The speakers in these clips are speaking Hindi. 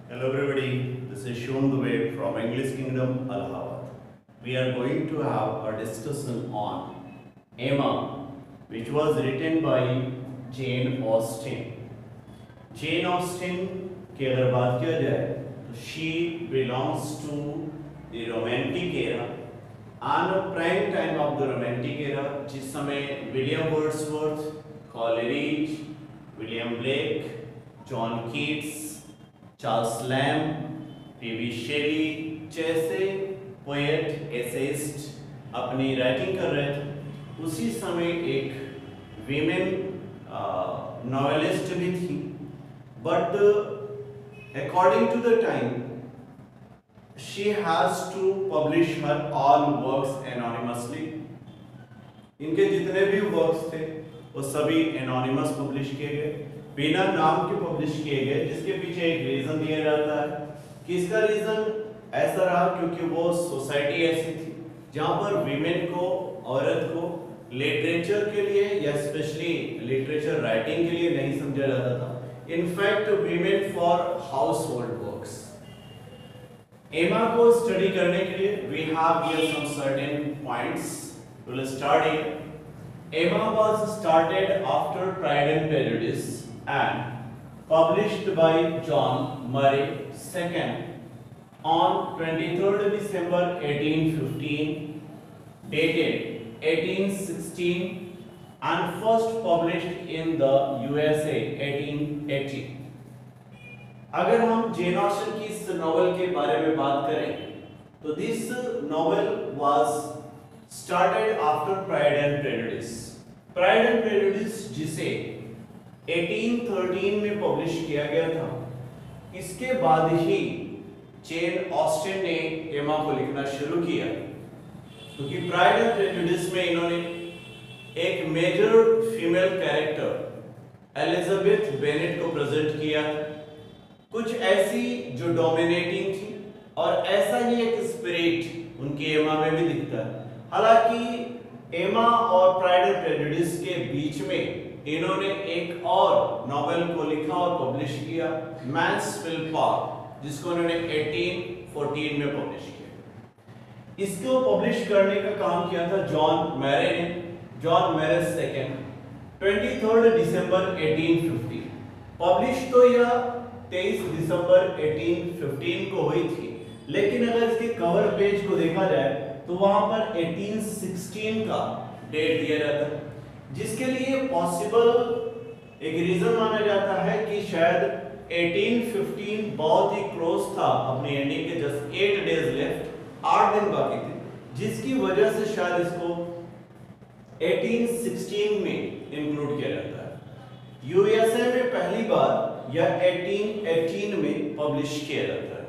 Hello everybody, this is Shivam Dubey from English Kingdom, Allahabad. We are going to have a discussion on Emma, which was written by Jane Austen. Jane Austen की अगर बात किया जाए तो she belongs to the romantic era and prime time of the romantic era जिस समय William Wordsworth, Coleridge, William Blake, John Keats, Charles Lamb, P शेली जैसे पोएट एसेइस्ट अपनी राइटिंग कर रहे थे। उसी समय एक वीमेन नॉवेलिस्ट भी थी, but according to the time she has to publish her all works anonymously. इनके जितने भी वर्क्स थे वो सभी एनोनिमस पब्लिश किए गए, बिना नाम के पब्लिश किए गए, जिसके पीछे एक रीजन दिया जाता है कि इसका रीजन ऐसा रहा क्योंकि वो सोसाइटी ऐसी थी जहां पर वीमेन को, औरत को लिटरेचर के लिए या स्पेशली लिटरेचर राइटिंग के लिए नहीं समझा जाता था। In fact women for household works. Emma को स्टडी करने के लिए we have here some certain points to study. Emma was started after Pride and Prejudice and published by John Murray II on 23rd December 1815, dated 1816 and first published in the USA 1880। अगर हम जेन ऑस्टन की इस नॉवेल के बारे में बात करें तो this novel was started after Pride and Prejudice। Pride and Prejudice जिसे 1813 में पब्लिश किया गया था, इसके बाद ही जेन ऑस्टन ने एमा को लिखना शुरू किया, क्योंकि Pride and Prejudice में इन्होंने एक major female character Elizabeth Bennet को प्रेजेंट किया, कुछ ऐसी जो डोमिनेटिंग थी, और ऐसा ही एक स्पिरिट उनकी एमा में भी दिखता है। हालांकि एमा और प्राइड एंड प्रेजुडिस के बीच में इन्होंने एक और नॉवेल को लिखा और पब्लिश किया, मैन्सफील्ड पार्क, जिसको इन्होंने 1814 में पब्लिश किया। इसको पब्लिश करने का काम किया था जॉन मैरे ने, जॉन मैरे सेकंड, 23 दिसंबर 1850। पब्लिश तो यह 23 दिसंबर 1815 को हुई थी, लेकिन अगर इसके कवर पेज को देखा जाए तो वहां पर 1816 का डेट दिया जाता है, जिसके लिए पॉसिबल एक रीजन माना जाता है कि शायद 1815 बहुत ही क्लोज था अपनी एंडिंग के, जस्ट 8 डेज लेफ्ट, 8 दिन बाकी थे, जिसकी वजह से शायद इसको 1816 में इंक्लूड किया जाता है। यूएसए में पहली बार यह 1818 में पब्लिश किया जाता है।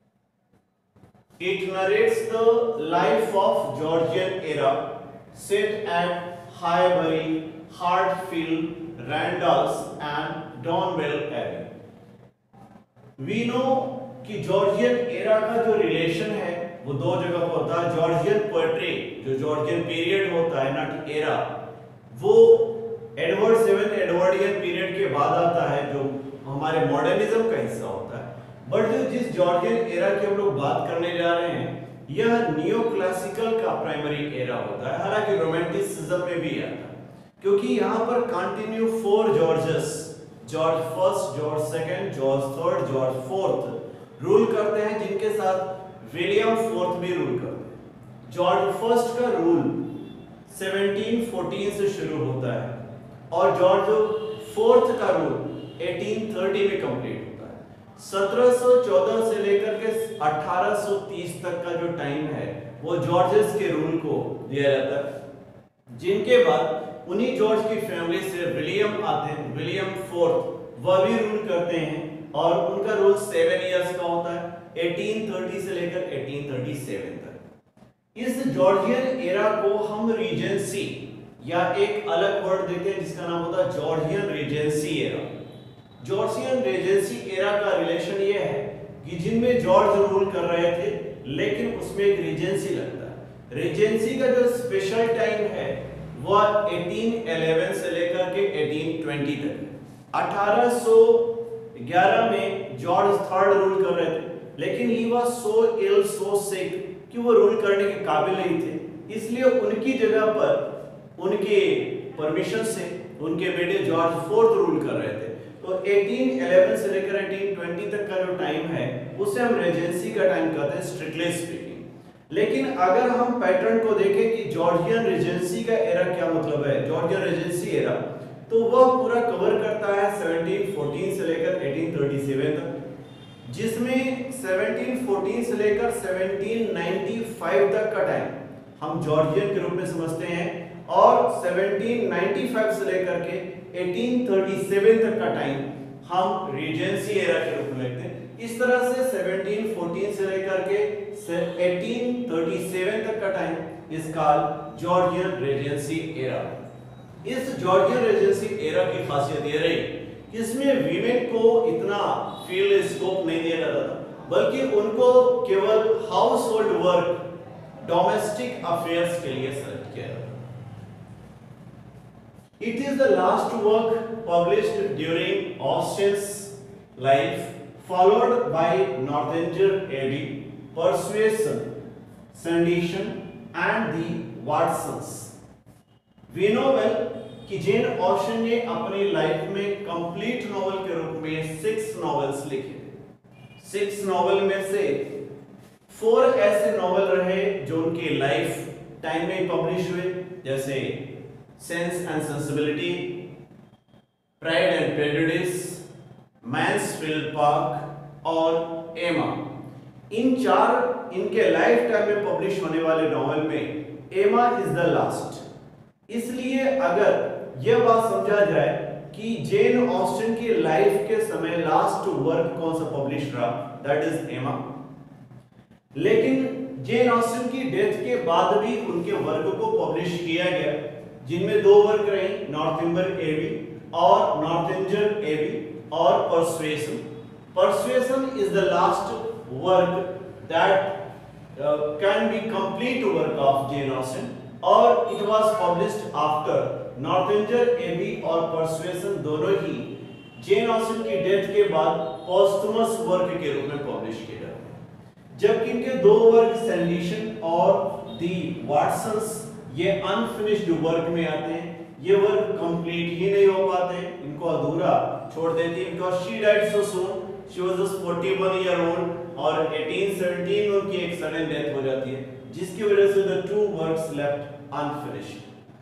It narrates the life of Georgian era set at Highbury, Hartfield, Randalls and Donwell Abbey। We know कि जॉर्जियन एरा का जो रिलेशन है वो दो जगह पर होता है। जॉर्जियन पोएट्री, जो जॉर्जियन पीरियड होता है ना कि एरा, वो एडवर्ड 7 एडवर्डियन पीरियड के बाद आता है, जो हमारे मॉडर्निज्म का हिस्सा होता है। बट जिस जॉर्जियन एरा की हम लोग बात करने जा रहे हैं, यह नियो क्लासिकल का प्राइमरी एरा होता है, हालांकि रोमांटिसिज्म में भी आता है, क्योंकि यहाँ पर continue 4 Georges, George first, George second, George third, George fourth rule करते हैं, जिनके साथ विलियम फोर्थ भी रूल करते हैं। जॉर्ज फर्स्ट का रूल 1714 से शुरू होता है और जॉर्ज फोर्थ का रूल 1830 में कंप्लीट होता है। 1714 से लेकर के 1830 तक का जो टाइम है वो जॉर्जेस के रूल को दिया जाता है, जिनके बाद उन्हीं जॉर्ज की फैमिली से विलियम आते हैं, विलियम फोर्थ, वह भी रूल करते हैं और उनका रूल 7 इयर्स का होता है, 1830 से लेकर 1837 तक। इस जॉर्जियन एरा को हम रीजेंसी या एक अलग वर्ड देते हैं जिसका नाम होता है Georgian regency era. Georgian regency era का रिलेशन ये है कि जिनमें जॉर्ज रूल कर रहे थे, लेकिन उसमें एक रीजेंसी लगता है। रीजेंसी का जो स्पेशल टाइम है वह 1811 से लेकर के 1820 तक। 1811 11 में जॉर्ज थर्ड रूल कर रहे थे, लेकिन ही वाज सो इल सो सिक कि वो रूल करने के काबिल नहीं थे, इसलिए उनकी जगह पर उनके परमिशन से उनके बेटे जॉर्ज फोर्थ रूल कर रहे थे। तो 1811 से लेकर 1820 तक का जो टाइम है उसे हम रेजेंसी का टाइम कहते हैं स्ट्रिक्टली स्पीकिंग। लेकिन अगर हम पैटर्न को देखें कि जॉर्जियन रेजेंसी का एरा क्या मतलब है, जॉर्जियन रेजेंसी एरा, तो वह पूरा कवर करता है 1714 से लेकर 1837 तक, जिसमें 1714 से लेकर 1795 तक का टाइम हम जॉर्जियन के रूप में समझते हैं, और 1795 से लेकर के 1837 तक का टाइम हम रीजेंसी एरा के रूप में लिखते हैं। इस तरह से 1714 से लेकर के 1837 तक का time is called Georgian regency era. इस जॉर्जियन रेजेंसी एरा की खासियत ये रही कि इसमें वीमेन को इतना फील्ड स्कोप नहीं दिया जाता था, बल्कि उनको केवल household work, domestic affairs के लिए सेलेक्ट किया जाता। It is the last work published during Austen's life, followed by Northanger Abbey, Persuasion, Sedition, and the Watsons. We know well कि जेन ऑस्टन ने अपनी लाइफ में कंप्लीट नॉवल के रूप में 6 नॉवेल्स लिखे। 6 नॉवेल में से 4 ऐसे नॉवेल रहे जो उनके लाइफ टाइम में पब्लिश हुए, जैसे Sense and Sensibility, Pride and Prejudice, Mansfield Park और एमा। इन 4 इनके लाइफ टाइम में पब्लिश होने वाले नॉवेल में एमा इज द लास्ट। इसलिए अगर यह बात समझा जाए कि जेन ऑस्टन की लाइफ के समय लास्ट वर्क कौन सा पब्लिश रहा, दैट इज एमा। लेकिन जेन ऑस्टन की डेथ के बाद भी उनके वर्क को पब्लिश किया गया, जिनमें 2 वर्क रहे, नॉर्थम्बर एबी और नॉर्थेंजर एबी और Persuasion. Persuasion is the last work that can be complete work of Jane Austen, और it was published after Northanger Abbey और परसुएशन दोनों ही जेन ऑस्टन की डेथ के बाद पोस्टमस वर्क के रूप में पब्लिश किए जाते हैं। जबकि इनके 2 वर्क सेडिशन और दी वाटसन्स ये अनफिनिश्ड वर्क में आते हैं। ये वर्क कंप्लीट ही नहीं हो पाते, इनको अधूरा छोड़ देती है, because she died so soon, she was just 41 year old, और 1817 में उनकी एक सडन डेथ हो जाती है, जिसकी वजह से the 2 works left unfinished.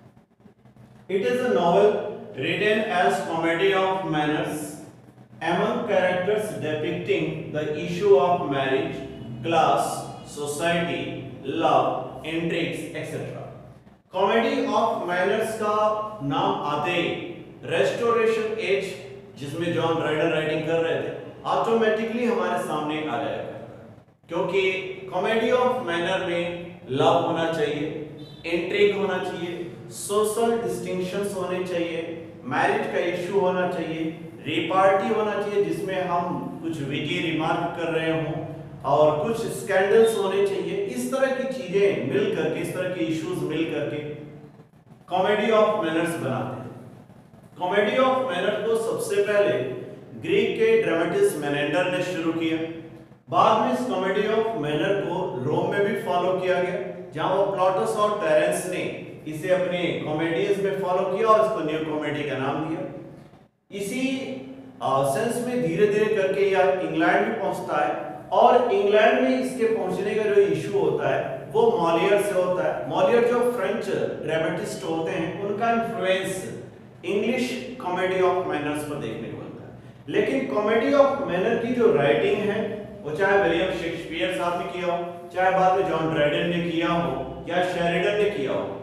It is a novel written as comedy of manners among characters depicting the issue of marriage, class, society, love, intrigues, etc. Comedy of manners का नाम आते ही रेस्टोरेशन एज, जिसमें जॉन राइडर राइटिंग कर रहे थे, ऑटोमेटिकली हमारे सामने आ जाएगा, क्योंकि कॉमेडी ऑफ मैनर में लव होना चाहिए, इंट्रिग होना चाहिए, सोशल डिस्टिंक्शंस होने चाहिए, मैरिज का इश्यू होना चाहिए, रिपार्टी होना चाहिए जिसमें हम कुछ विटी रिमार्क कर रहे हों, और कुछ स्कैंडल्स होने चाहिए। इस तरह की चीजें मिल करके, इस तरह के इश्यूज मिल करके कॉमेडी ऑफ मैनर्स बनाते हैं। कॉमेडी ऑफ मैनर को सबसे पहले ग्रीक के ड्रामेटिस्ट मेनेंडर ने शुरू किया। बाद में इस कॉमेडी ऑफ मैनर को रोम में भी फॉलो किया गया, जहां वो प्लॉटस और टेरेंस ने इसे अपने कॉमेडीज में फॉलो किया और इसको न्यू कॉमेडी का नाम दिया। इसी सेंस में धीरे धीरे करके यह इंग्लैंड में पहुंचता है, और इंग्लैंड में इसके पहुंचने का जो इशू होता है वो मॉलियर से होता है। मॉलियर जो फ्रेंच ड्रामेटिस्ट होते हैं, उनका influence English comedy of manners पर देखने को मिलता है। लेकिन कॉमेडी ऑफ मैनर की जो राइटिंग है, वो चाहे विलियम शेक्सपियर साहब ने किया हो, चाहे बाद में जॉन ड्राइडन ने किया हो या शेरिडन ने किया हो,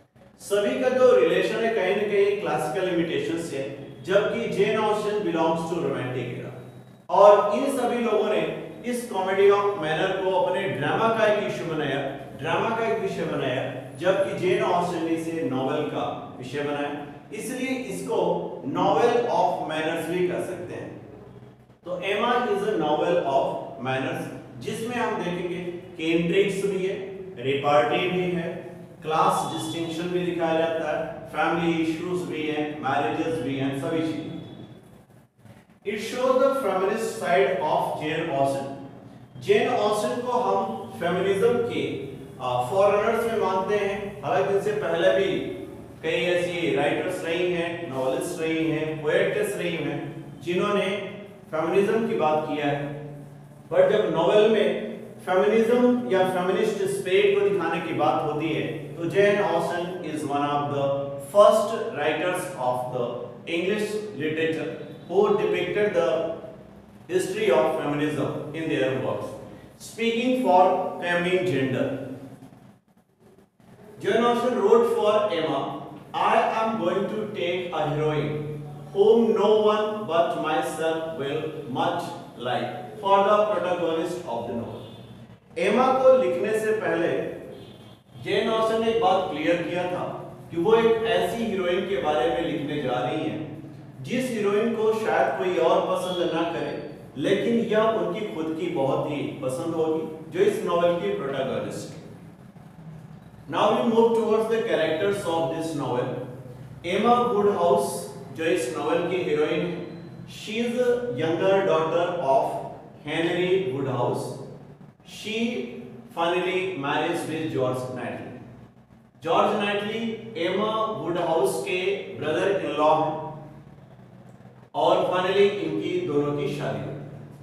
सभी का जो रिलेशन है कहीं न कहीं क्लासिकल इमिटेशन से, जबकि Jane Austen belongs to romantic era. और इन सभी लोगों ने इस कॉमेडी ऑफ मैनर को अपने ड्रामा का एक इशू बनाया, ड्रामा का एक विषय बनाया, जबकि जेन ऑस्टन ने इसे नॉवेल का विषय बनाया। इसलिए इसको नॉवेल ऑफ मैनर्स भी कह सकते हैं। तो Emma is a novel of manners, जिसमें हम देखेंगे कि इंट्रिग्स भी है, रिपार्टी भी है, क्लास डिस्टिंक्शन भी दिखाया जाता है, फैमिली इश्यूज भी हैं, मैरिजेस भी हैं, सभी चीजें। It shows the feminist side of Jane Austen. Jane Austen को हम फेमिनिज्म के फॉरनर्स में मानते हैं, हालांकि इनसे पहले भी कई ऐसी राइटर्स रही हैं, नॉवेलिस्ट रही हैं, पोएट्स रही हैं जिन्होंने फेमिनिज्म की बात किया है। बट जब नॉवेल में फेमिनिज्म या फेमिनिस्ट स्पिरिट को दिखाने की बात होती है तो Jane Austen is one of the first writers of the English literature who depicted the history of feminism in their works, speaking for feminine gender. Jane Austen wrote for Emma, I am going to take a heroine whom no one but myself will much like for the protagonist of the novel. एमा को लिखने से पहले जेन ऑस्टन ने एक बात क्लियर किया था कि वो एक ऐसी हीरोइन के बारे में लिखने जा रही हैं जिस हीरोइन को शायद कोई और पसंद ना करे, लेकिन यह उनकी खुद की बहुत ही पसंद होगी, जो इस नॉवेल की protagonist. Now we move towards the characters of this novel. Emma Woodhouse जो इस नॉवेल की हीरोइन है, she is younger daughter of Henry Woodhouse. She finally marriage with George Knightley. George Knightley Emma Woodhouse के ब्रदर इन लॉ हैं और फाइनली इनकी दोनों की शादी हुई।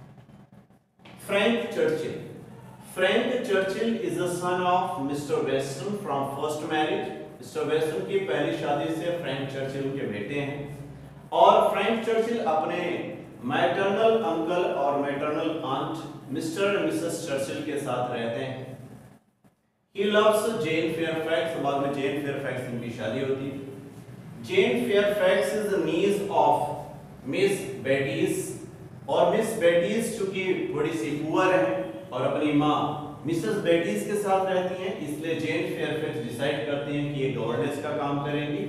Frank Churchill. Frank Churchill is the son of mister Weston from first marriage. Mister Weston की पहली शादी से फ्रैंक चर्चिल के बेटे हैं और फ्रैंक चर्चिल अपने मैटरनल अंकल और मैटरनल आंट मिस्टर और मिसेस चर्चिल के साथ रहते हैं। He loves Jane Fairfax. बाद में जेन फेयरफैक्स इनकी शादी होती है। Jane Fairfax is the niece of Miss Bates, और मिस बेटीज चूंकि थोड़ी सी पुअर है और अपनी माँ मिसेस बेटीज के साथ रहती हैं, इसलिए जेन फेयरफैक्स डिसाइड करती हैं कि ये गवर्नेंस का काम करेंगी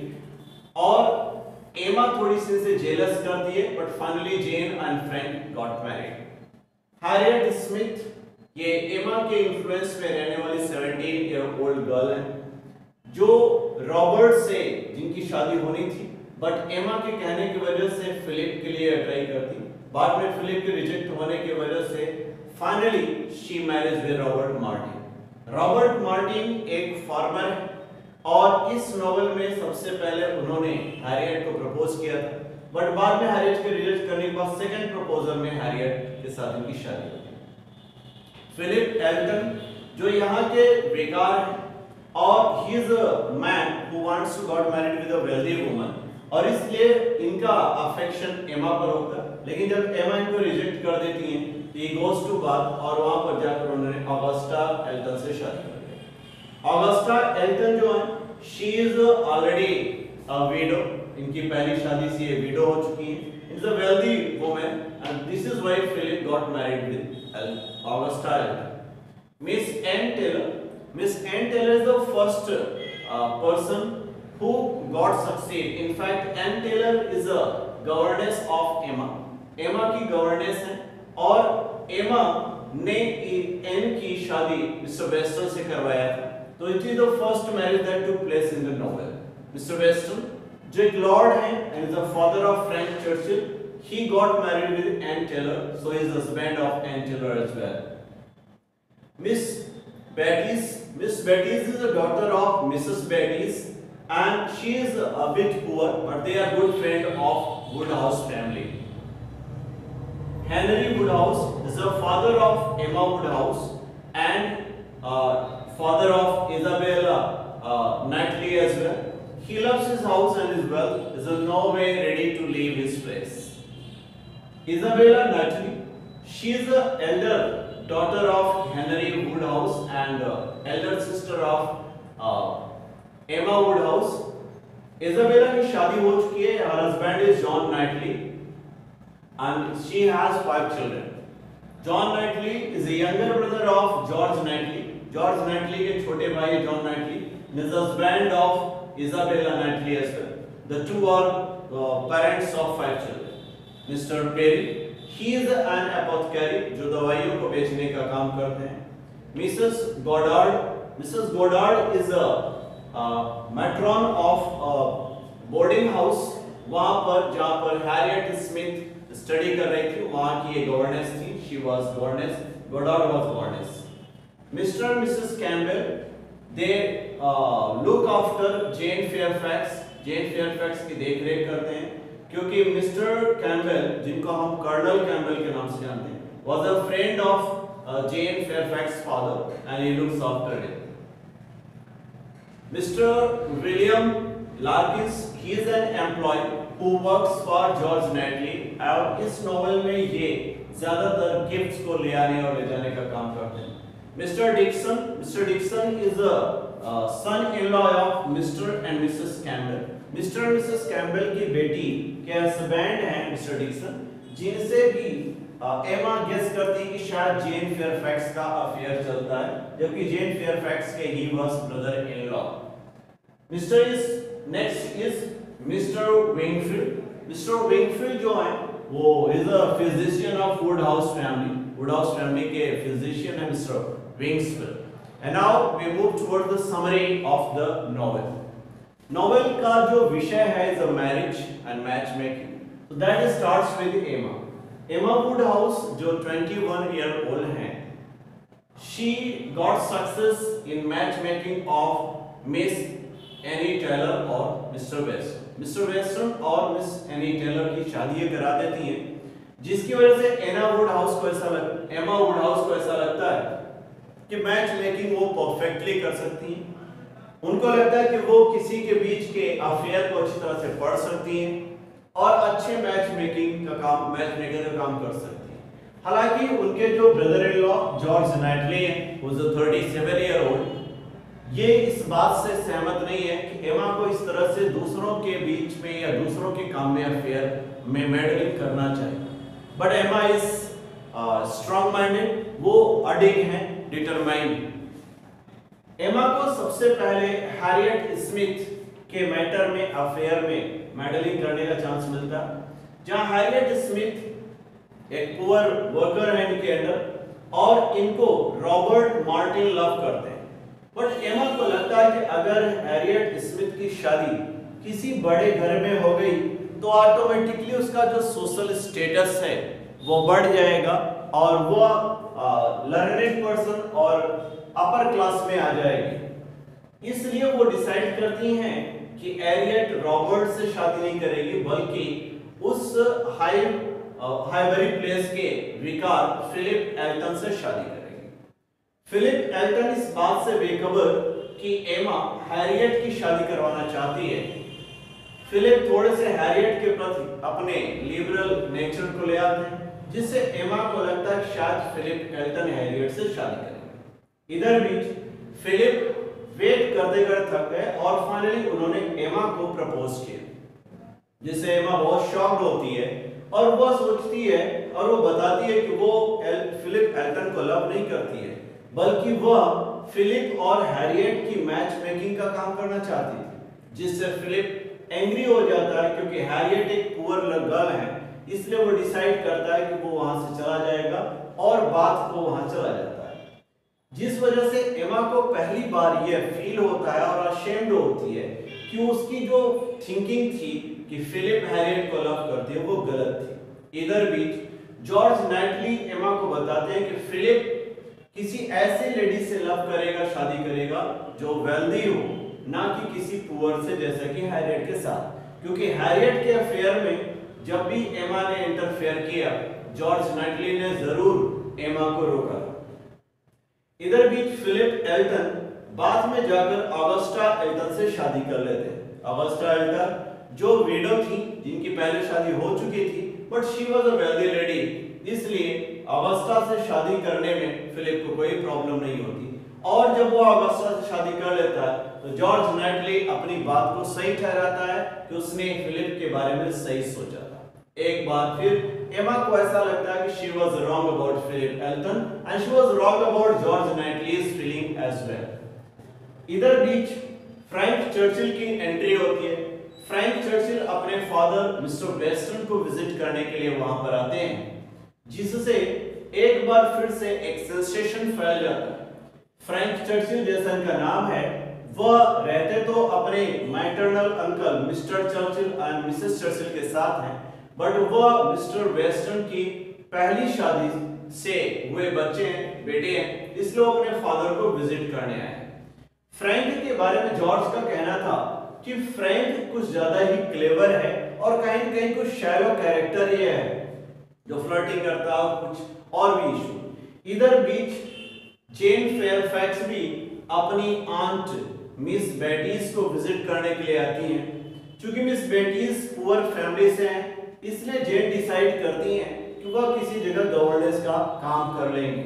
और एमा थोड़ी सी इनसे जेलस करती है। But finally Jane and Frank got married. Harriet Smith ये एमा के इन्फ्लुएंस में रहने वाली 17 ईयर ओल्ड गर्ल है जो रॉबर्ट से जिनकी शादी होनी थी, बट एमा के कहने की वजह से फिलिप के लिए ट्राई करती। बाद में फिलिप के रिजेक्ट होने की वजह से finally she marriage with Robert Martin. Robert Martin एक फार्मर है और इस नॉवेल में सबसे पहले उन्होंने हैरियट को प्रपोज किया था, बट बाद में हैरियट के रिजेक्ट करने के बाद सेकंड प्रपोजल में हैरियट के साथ उनकी शादी होती है। फिलिप एल्टन जो यहाँ के बेकार हैं और he is a man who wants to got married with a wealthy woman और इसलिए इनका अफेक्शन एमा पर होता है, लेकिन जब एमा इनको रिजेक्ट कर देती हैं तो ये गोस टू बाथ और वहां पर जाकर उन्होंने ऑगस्टा एल्टन से शादी कर ली। ऑगस्टा एल्टन जो है she is already a widow. इनकी पहली शादी से ये विडो हो चुकी है। Is a wealthy woman and this is why Philip got married with Augusta Elton. Miss Anne Taylor. Miss Anne Taylor is the first person who got succeed. In fact, Anne Taylor is a governess of Emma. Emma की governess है और Emma ने एन की शादी मिस्टर वेस्टन से करवाया था। तो it is the first marriage that took place in the novel. Mr. Weston जो एक लॉर्ड है and is the father of Frank Churchill. He got married with Anne Taylor, so he is the husband of Anne Taylor as well. Miss Betty's. Miss Betty's is the daughter of Mrs. Betty's. And she is a bit poor, but they are good friend of Woodhouse family. Henry Woodhouse is the father of Emma Woodhouse and father of Isabella Knightley as well. He loves his house and his wealth, is in no way ready to leave his place. Isabella Knightley, she is the elder daughter of Henry Woodhouse and elder sister of Emma Woodhouse. Isabella की शादी हो चुकी है। her husband is John Knightley and she has 5 children. John Knightley is a younger brother of George Knightley. George Knightley के छोटे भाई John Knightley is the husband of Isabella Knightley as well. The two are parents of 5 children. Mr. Perry, he is an apothecary जो दवाइयों को बेचने का काम करते हैं। Mrs. Goddard is a matron of boarding house, वहां पर जहां पर हैरियट स्मिथ स्मिथ स्टडी कर रही थी, वहां की ये गवर्नेंस थी, she was governess, Goddard was governess. Mister and Mrs Campbell they look after Jane Fairfax, Jane Fairfax की देखरेख करते हैं, क्योंकि मिस्टर कैम्पबेल, जिनको हम कर्नल कैम्पबेल के नाम से जानते हैं, was a friend of Jane Fairfax father and he looks after him. Mr. William Larkins, he is an employee who works for George Knightley, और इस नॉवेल में ये ज्यादातर गिफ्ट्स को ले आने और ले जाने का काम करते हैं। Mr. Dixon is a son-in-law of Mr. and Mrs. Campbell. Mr. and Mrs. Campbell की बेटी के हस्बैंड हैं Mr. Dixon, जिनसे भी एमा गेस करती है कि शायद जेन फेयरफैक्स का अफेयर चलता है, जबकि जेन फेयरफैक्स के he was brother in law. Next is mister Wingfield. Mister Wingfield जो है वो is a physician of Woodhouse family, Woodhouse family के फिजिशियन है mister Wingfield. And now we move toward the summary of the novel. Novel का जो विषय है is a marriage and match making, so that starts with Emma. Emma Woodhouse जो 21 ईयर ओल्ड हैं, she got success in matchmaking of Miss Annie Taylor और Mr. Weston। Mr. Weston और Miss Annie Taylor की शादी करा देती हैं, जिसकी वजह से एमा वुडहाउस को ऐसा लगता है कि मैच मेकिंग वो परफेक्टली कर सकती हैं। उनको लगता है कि वो किसी के बीच के अफेयर को अच्छी तरह से पढ़ सकती हैं और अच्छे मैच मेकर का काम कर सकती हैं। हालांकि उनके जो brother in law George Knightley हैं, वो 37 ईयर ओल्ड, ये इस बात से सहमत नहीं है कि एमा को इस तरह से दूसरों के बीच में या दूसरों के काम में अफेयर में मेडलिंग करना चाहिए। बट एमा इज स्ट्रॉन्ग माइंडेड, वो अडिग हैं, डिटरमाइंड। एमा को सबसे पहले हैरियट स्मिथ के मैटर में अफेयर में मेडलिंग करने का चांस मिलता, जहां हैरियट स्मिथ एक पुअर वर्कर है इनके अंडर और इनको रॉबर्ट मार्टिन लव करते हैं। बट एमा को लगता है कि अगर हैरियट स्मिथ की शादी किसी बड़े घर में हो गई तो ऑटोमेटिकली उसका जो सोशल स्टेटस है वो बढ़ जाएगा और वो लर्नेड पर्सन और अपर क्लास में आ जाएगी। इसलिए वो डिसाइड करती हैं कि हैरियट रॉबर्ट से शादी नहीं करेगी, बल्कि उस हाईबरी प्लेस के विकार फिलिप एल्टन से शादी करेगी। फिलिप एल्टन इस बात से बेखबर कि एमा हैरियट की शादी करवाना चाहती है। फिलिप थोड़े से हैरियट के प्रति अपने लिबरल नेचर को ले आते हैं, जिससे एमा को लगता है शायद फिलिप एल्टन हैरियट से शादी करेंगे। इधर बीच फिलिप वेट करते थक गए और फाइनली उन्होंने एमा को प्रपोज किया, जिससे एमा बहुत शॉक्ड होती है और वह सोचती है और वो बताती है कि वो फिलिप एल्टन को लव नहीं करती है, बल्कि वह फिलिप और हैरियट की मैच मेकिंग का काम करना चाहती थी, जिससे फिलिप एंग्री हो जाता है क्योंकि हैरियट एक पुअर गर्ल है। इसलिए वो डिसाइड करता है कि वो वहां से चला जाएगा और बात को वहां चला जाता है, जिस वजह से एमा को पहली बार यह फील होता है और अशेम्ड होती है कि उसकी जो थिंकिंग थी कि फिलिप हैरियट को लव करती है वो गलत थी। इधर बीच जॉर्ज नाइटली एमा को बताते हैं कि फिलिप किसी ऐसे लेडी से लव करेगा, शादी करेगा जो वेल्दी हो, ना कि किसी पुअर से जैसा कि हैरियट के साथ, क्योंकि हैरियट के अफेयर में जब भी एमा ने इंटरफेयर किया जॉर्ज नाइटली ने जरूर एमा को रोका। इधर बीच फिलिप एल्टन बाद में जाकर ऑगस्टा एल्टन से शादी कर लेते हैं। ऑगस्टा एल्टन जो विडो थी, जिनकी पहले शादी हो चुकी थी, but she was a wealthy lady, इसलिए ऑगस्टा से शादी करने में फिलिप को कोई प्रॉब्लम नहीं होती। और जब वो ऑगस्टा से शादी कर लेता है तो जॉर्ज नाइटली अपनी बात को सही ठहराता है कि उसने फिलिप के बारे में सही सोचा था। एक बार फिर एमा को ऐसा लगता है कि she was wrong about Philip Elton and she was wrong about George Knightley's feeling as well. इधर बीच फ्रैंक चर्चिल की एंट्री होती है। फ्रैंक चर्चिल अपने फादर मिस्टर वेस्टन को विजिट करने के लिए वहां पर आते हैं, जिससे एक बार फिर से एक सेंसेशन फैल जाता है। फ्रैंक चर्चिल जैसा इनका नाम है, वह रहते तो अपने maternal uncle mister Churchill and Mrs Churchill के साथ हैं, बट वह मिस्टर वेस्टन की पहली शादी से हुए बच्चे हैं, बेटे हैं, इसलिए वो अपने फादर को विजिट करने आए। फ्रैंक के बारे में जॉर्ज का कहना था कि फ्रैंक कुछ ज्यादा ही क्लेवर है और कहीं न कहीं कुछ शैलो कैरेक्टर ये है जो फ्लर्टिंग करता है और कुछ और भी इशू। इधर बीच जेन फेयरफैक्स भी अपनी आंट मिस बेटीज को विजिट करने के लिए आती हैं। चूंकि मिस बेटीज पुअर फैमिली से हैं, इसलिए जेन डिसाइड करती हैं कि वह किसी जगह गवर्नेंस का काम कर लेंगे।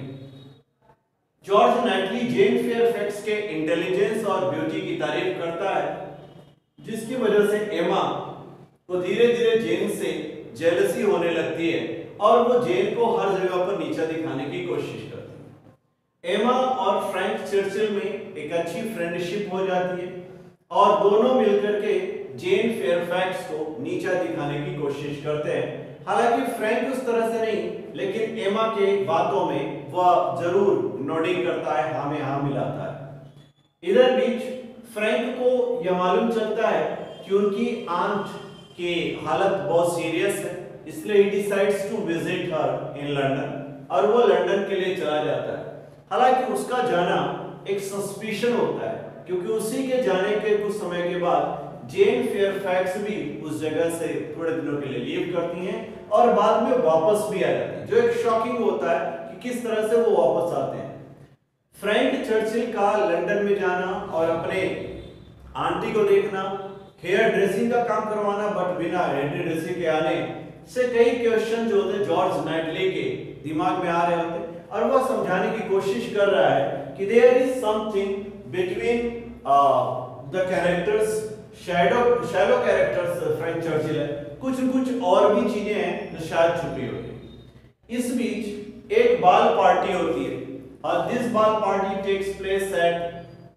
जॉर्ज नाइटली जेन फेयरफैक्स के इंटेलिजेंस और ब्यूटी की तारीफ करता है, जिसकी वजह से एमा को धीरे धीरे जेन से जेलसी होने लगती है और वो जेन को हर जगह पर नीचा दिखाने की कोशिश करती है। एमा और फ्रैंक चर्चिल में एक अच्छी फ्रेंडशिप हो जाती है और दोनों मिलकर के जेन फेयरफैक्स को नीचा दिखाने की कोशिश करते हैं। हालांकि फ्रैंक उस तरह से नहीं, लेकिन एमा के बातों में वह जरूर नोडिंग करता है, हाँ में हाँ मिलाता है। इधर बीच फ्रैंक को यह मालूम चलता है कि उनकी आंट की हालत बहुत सीरियस है, इसलिए he decides to visit her in London और वो लंदन के लिए चला जाता है। हालांकि उसका जाना एक सस्पिशन होता है, क्योंकि उसी के जाने के कुछ समय के बाद जेन फेयरफैक्स भी उस जगह से थोड़े दिनों के लिए लीव करती हैं और बाद में वापस भी आ जाती हैं, जो एक शॉकिंग होता है कि किस तरह से वो वापस आते हैं। फ्रैंक चर्चिल का लंदन में जाना और अपने आंटी को देखना, हेयर ड्रेसिंग का काम करवाना, बट बिना हेयर ड्रेसिंग के आने से कई क्वेश्चन जो होते जॉर्ज नाइटली के दिमाग में आ रहे होते और वह समझाने की कोशिश कर रहा है कि there is something between the characters, shallow characters Frank Churchill है, कुछ और भी चीजें हैं जो शायद छुपी हुई है। इस बीच एक बाल पार्टी होती है और this ball party takes place at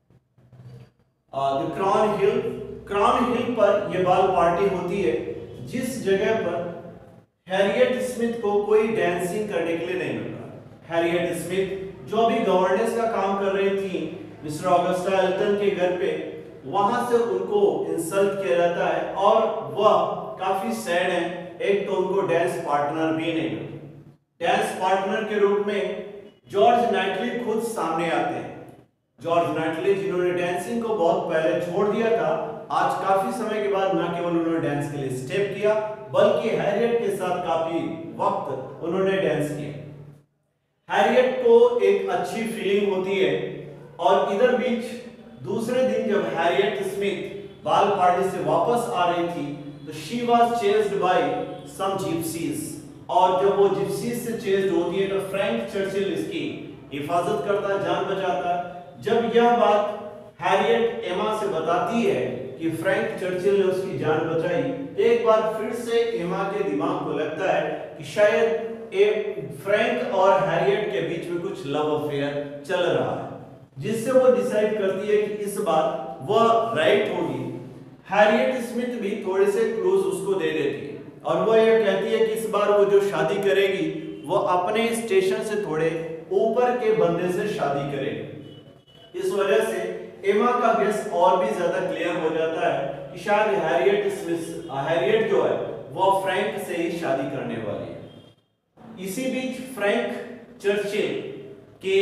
the Crown Hill. Crown Hill पर यह बाल पार्टी होती है, जिस जगह पर हैरियट स्मिथ को कोई डांसिंग करने के लिए नहीं मिल रहा। हैरियट स्मिथ जो अभी गवर्नेंस का काम कर रही थी मिस्टर ऑगस्टा एल्टन के घर पे, वहां से उनको इंसल्ट किया जाता है और वह काफी सैड है। एक तो उनको डांस पार्टनर भी नहीं मिला। डांस पार्टनर के रूप में जॉर्ज नाइटली खुद सामने आते हैं। जॉर्ज नाइटली जिन्होंने डांसिंग को बहुत पहले छोड़ दिया था, आज काफी समय के बाद न केवल उन्होंने डांस के लिए स्टेप किया, बल्कि हैरियट के साथ काफी वक्त उन्होंने डांस किया। हैरियट को एक अच्छी फीलिंग होती है और इधर बीच दूसरे दिन जब हैरियट स्मिथ बाल पार्टी से वापस आ रही थी तो she was chased by some gypsies, और जब वो जिप्सीज से चेस्ड होती है तो फ्रैंक चर्चिल इसकी हिफाजत करता है, जान बचाता है। जब यह बात हैरियट एमा से बताती है कि फ्रैंक चर्चिल ने उसकी जान बचाई, एक बार फिर से एमा के दिमाग को लगता है कि शायद फ्रैंक और हैरियट के बीच में कुछ लव अफेयर चल रहा है, जिससे वो डिसाइड करती है कि इस बार वह राइट होगी। हैरियट स्मिथ भी थोड़े से क्लूज उसको दे देती है और वह यह कहती है कि इस बार वो जो शादी करेगी वो अपने स्टेशन से थोड़े ऊपर के बंदे से शादी करेगी। इस वजह से एमा का गेस और भी ज्यादा क्लियर हो जाता है कि शायद हैरियट जो है वो फ्रैंक से ही शादी करने वाली है। इसी बीच फ्रैंक चर्चिल के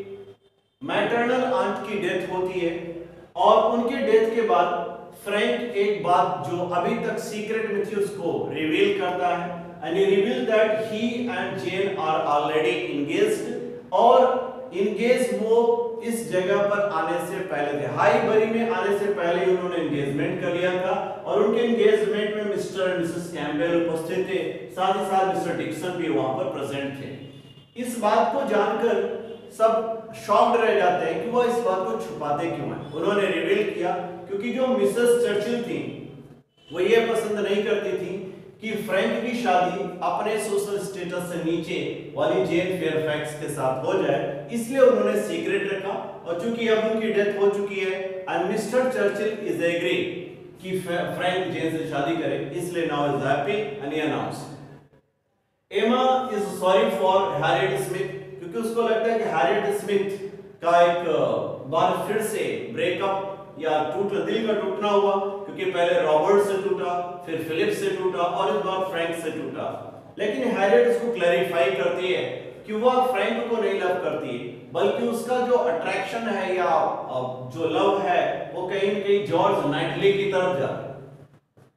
मैटरनल आंट की डेथ होती है और उनके डेथ के बाद फ्रैंक एक बात जो अभी तक सीक्रेट में थी उसको रिवील करता है, and he reveal that he and Jane are already engaged, और इंगेज वो इस जगह पर आने से पहले थे, हाईबरी में आने से पहले ही उन्होंने एंगेजमेंट कर लिया था और उनके एंगेजमेंट में मिस्टर एंड मिसेस कैम्पबेल उपस्थित थे, साथ ही साथ मिस्टर डिक्सन भी वहां पर प्रेजेंट थे। इस बात को जानकर सब शॉक्ड रह जाते हैं कि वो इस बात को छुपाते क्यों हैं। उन्होंने रिवील किया क्योंकि जो मिसेस चर्चिल थी वो ये पसंद नहीं करती थी कि फ्रैंक की शादी अपने सोशल स्टेटस से नीचे वाली जेन फेयरफैक्स के साथ हो जाए, इसलिए उन्होंने सीक्रेट रखा। और चूंकि अब उनकी डेथ हो चुकी है and mister Churchill is agree कि फ्रैंक जेन से शादी करे, इसलिए now is happy and he announced. Emma is sorry for Harriet Smith, क्योंकि उसको लगता है कि हैरियट स्मिथ का एक बार फिर से ब्रेकअप यार दिल का टूटना हुआ, क्योंकि पहले रॉबर्ट से टूटा, फिर फिलिप से टूटा और इस बार फ्रैंक से टूटा। लेकिन हैरियट इसको क्लैरिफाई करती है कि वह फ्रैंक को नहीं लव करती, बल्कि उसका जो अट्रैक्शन है या जो लव है वो कहीं न कहीं जॉर्ज नाइटली की तरफ जा रहा है।